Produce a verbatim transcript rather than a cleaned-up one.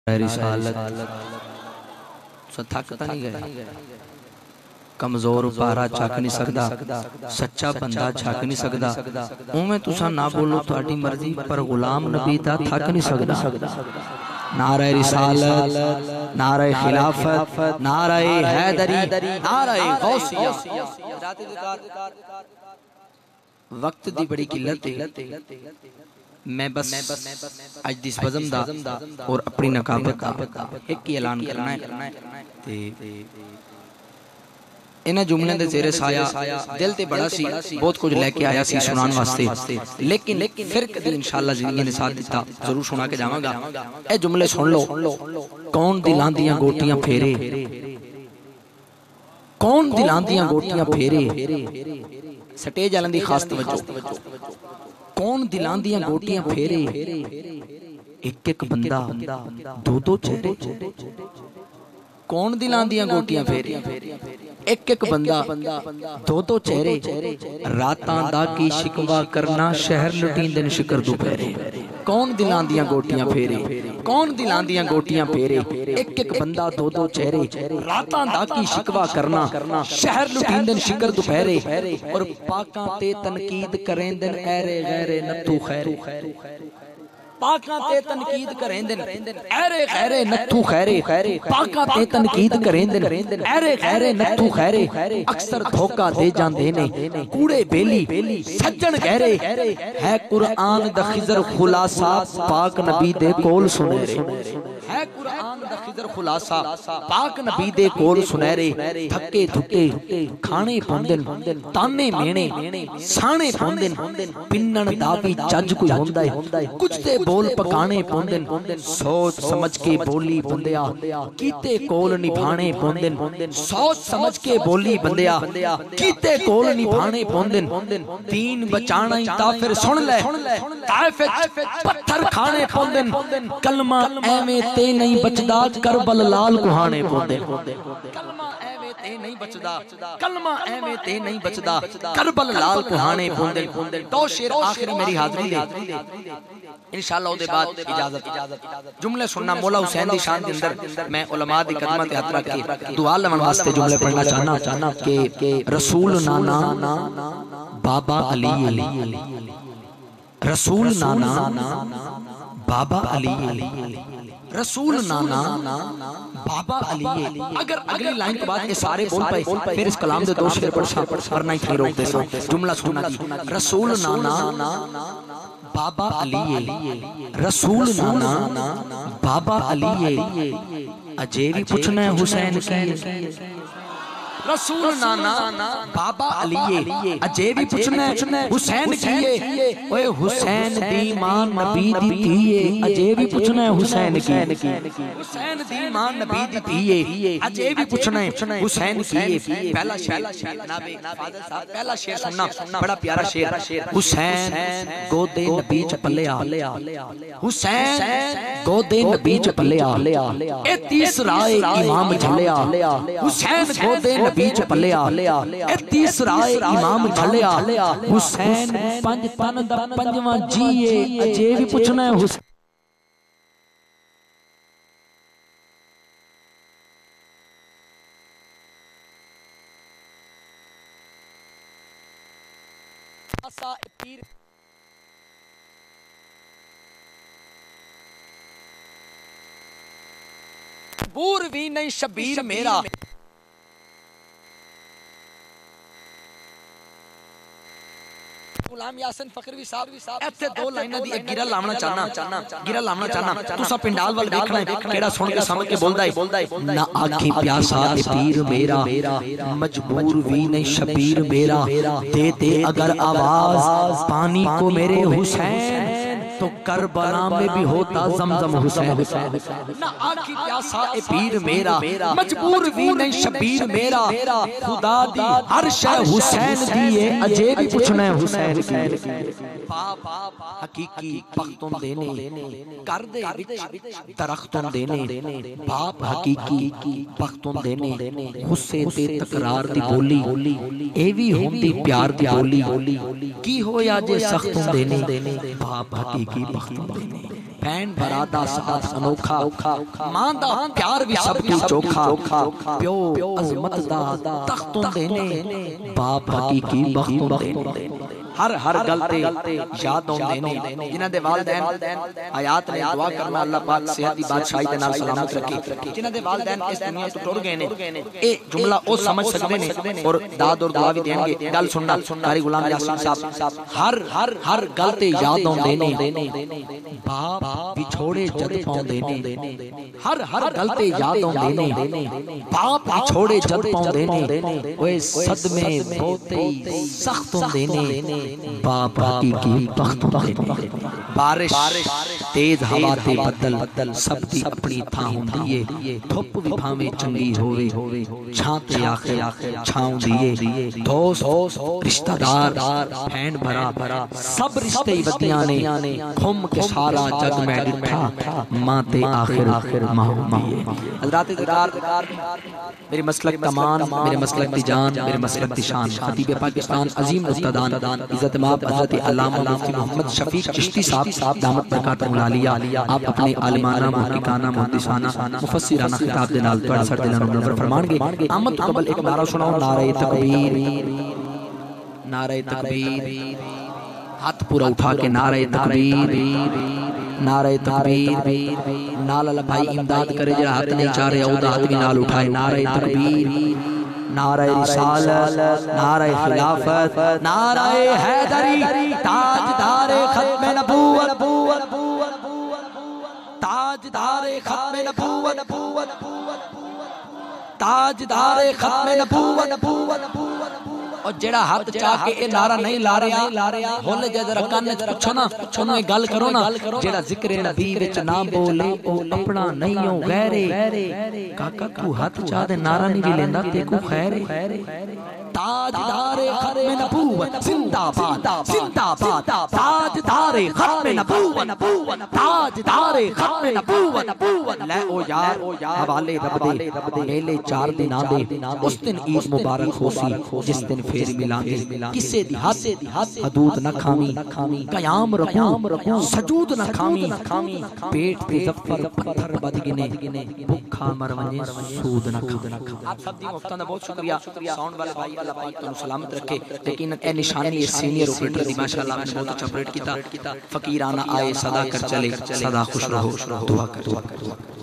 رسالت تھک نہیں گئے کمزور پارا چھک نہیں سکدا سچا بندہ چھک نہیں سکدا اوویں تساں نہ بولو تہاڈی مرضی پر غلام نبی دا تھک نہیں سکدا نعرہ رسالت نعرہ خلافت نعرہ حیدری نعرہ غوثیہ وقت دی بڑی قلت ہے میں بس اج دس بزم دا اور اپنی نقابت دا ایک ہی اعلان کرنا ہے انہاں جملے دے زیر سایہ دل تے بڑا سی بہت کچھ لے کے آیا سی سنان واسطے لیکن پھر کدی انشاءاللہ زندگی نے ساتھ دیتا ضرور سنا کے جاواں گا اے جملے سن لو کون دلاں دیاں گوٹیاں پھیرے کون دلاں دیاں گوٹیاں پھیرے سٹیج والوں دی خاص توجہ کون دلاں دیاں گوٹیاں پھیرے ایک ایک بندہ دو دو چہرے کون دلاں دیاں گوٹیاں پھیرے ایک ایک بندہ دو دو چہرے راتاں دا کی شکوا کرنا شہر لٹین دن شکر دوپہرے کون دلاں دیاں گوٹیاں پھیرے کون دلاں دیاں گوٹیاں پھیرے ایک ایک بندہ دو دو چہرے راتاں دا کی شکوا کرنا شہر لٹین دن شکر دوپہرے اور پاکاں تے تنقید کریں دن ایرے غیرے نتو خیرے پاکاں تے تنقید کریں دن ایرے غیرے نتو خیرے پاکاں تے تنقید کریں دن ایرے غیرے نتو خیرے اکثر دھوکہ دے جان دینے کوڑے بیلی سجن گہرے ہے قرآن دا خضر خلاصہ پاک نبی دے کول سنیرے ہے قرآن دا خضر خلاصہ پاک نبی دے کول سنیرے تھکے دھکے کھانے پوندن تانے مینے سانے پوندن پنن دا بھی جج کوئی ہوندہ ہے کچھ تے بول پکانے پوندن سوچ سمجھ کے بولی بندیا کیتے کول نبھانے پوندن سوچ سمجھ کے بولی بندیا کیتے کول نبھانے پوندن دین بچانا ہی تا پھر سن لے طائف پتھر کھانے پوندن کلمہ ایویں تے نہیں بچدا کربل لال کوہانے پوندن کلمہ ایویں تے نہیں بچدا کلمہ ایویں تے نہیں بچدا کربل لال کوہانے پوندن دو شیر آخری میری حاضری دے انشاءاللہ دے بعد اجازت جملے سننا مولا حسین دی شان دے اندر میں علماء دی قدمت ہاتھ رکھ کے دعا لمن واسطے جملے پڑھنا چاہنا کہ رسول نانا بابا علی رسول نانا بابا علی رسول نانا بابا علی اگر اگلی لائن کے بعد یہ سارے بول پائے پھر اس کلام دے دو شیر پڑھا ورنہ ہی تھی روک دے سو جملہ سننا کی رسول نانا بابا علی رسول نانا بابا علی اجے بھی پوچھنا ہے حسین کی رسول نانا بابا علی اجے بھی پوچھنا ہے حسین کیے اوے حسین دی ماں نبی دی تھیے اجے بھی پوچھنا ہے حسین کی حسین دی ماں نبی دی تھیے اجے بھی پوچھنا ہے حسین کیے پہلا شیر جناب فاضل صاحب پہلا شیر سننا بڑا پیارا شیر حسین گودے نبی چ پلیا حسین گودے نبی چ پلیا اے تیسرا امام جھلیا حسین گودے بیچ پلیا اے تیسرا امام جھلیا حسین پنج تن دا پنجواں جیے اجے بھی پوچھنا ہے حسین بور بھی نہیں شبیر میرا غلام یاسین فقروی صاحب ایتھے دو لائناں دی ایک گرا لاونا چاہنا گرا لاونا چاہنا تساں پنڈال وال ویکھنا ہے کیڑا سن کے سمجھ کے بولدا ہے نہ آکھیں پیاسا اے پیر میرا مجبور وی نہیں شبیر میرا دے دے اگر آواز پانی کو میرے حسین تو کربلا میں بھی ہوتا زمزم حسین نہ آکھی پیاسا اے پیر میرا مجبور بھی نہیں شبیر میرا خدا دی ہر شے حسین دیئے اجے بھی پوچھنا ہے حسین کی باپ حقیقی پختون دینے کر دے درختون دینے باپ حقیقی پختون دینے غصے تے تقرار دی بولی ایوی ہوندی پیار دی بولی کی ہو یا جے سختون دینے باپ حقیقی حقیقی بخت دینے بہن برادہ ساتھ انوکھا ماں دا پیار بھی سب کی چوکھا پیو عظمت دا تخت دینے باپ حقیقی بخت دینے ہر ہر گلتے یادوں دینے جنہ دے والدین آیات نے دعا کرنا اللہ پاک صحت دی بادشاہی دے نال سلامت رکھے جنہ دے والدین اس دنیا تو ٹر گئے نے اے جملہ او سمجھ سکتے نے اور داد اور دعا بھی دیں گے گل سننا قاری غلام یاسین صاحب ہر ہر ہر گلتے یادوں دینے باپ بچھوڑے جد پاؤں دینے ہر ہر گلتے یادوں دینے باپ بچھوڑے جد پاؤں دینے اوے صدمے بہتے سختوں دینے باپ حقیقی بخت دینے بارش تیز ہوا تے بدل سب دی اپنی تھا ہوں دیئے دھوپ بھی بھامے چنگی ہوئے چھانتے آخر چھاؤں دیئے دوست رشتہ دار بہن بھرا سب رشتے بدیاں نے گھم کے سارا جگ میں ڈٹھا ماں تے آخر ماں دیئے حضرات ذکار میرے مسلک تمان میرے مسلک دی جان میرے مسلک دی شان خطیب پاکستان عظیم مستدان عزت ماب حضرت علامہ مفتی محمد شفیق چشتی صاحب دامت برکات العالیہ آپ اپنے عالمانہ محققانہ محدثانہ مفسرانہ خطاب دے نال توڑ سر دلانو منور فرمان گے آمد قبل ایک نعرہ سناؤ نعرہ تکبیر نعرہ تکبیر ہاتھ پورا اٹھا کے نعرہ تکبیر نعرہ تکبیر نال اللہ بھائی امداد کرے جرا ہاتھ نہیں چاہ رہے عودہ ہاتھ بھی نال اٹھائے نعرہ تکبیر نعرہ رسالت نعرہ خلافت نعرہ حیدری تاجدار ختم نبوت تاجدار ختم نبوت تاجدار ختم نبوت اور جڑا ہاتھ چاہ کے اے نعرہ نہیں لا رہا ہولے جے ذرا کان وچ پوچھو نا انہوں یہ گل کرو نا جڑا ذکر نبی وچ نہ بولے او اپنا نہیں ہو غیرے کاکا کو ہاتھ چاہ دے نعرہ نہیں بھی لیندا تے کو خیر تاجدار ختم نبوت زندہ باد زندہ باد تاجدار ختم نبوت تاجدار ختم نبوت لے او یار حوالے رب دے میلے چار دن آدے اس دن عید مبارک ہو سی جس دن پھر ملا دے کسے دی حد حدود نہ کھامی قیام رکھوں سجود نہ کھامی پیٹ پہ ظفر پتھر بد گنے بکھا مرونجے سود نہ کھامی آپ سب دی مفتان بہت شکریہ ساؤنڈ والے بھائی اللہ پاک تو سلامت رکھے لیکن اے نشانی یہ سینئر اوپریٹر دی ماشاءاللہ میں نے بہت اچھا آپریٹ کیتا فقیرانہ آئے صدا کر چلے صدا خوش رہو دعا کر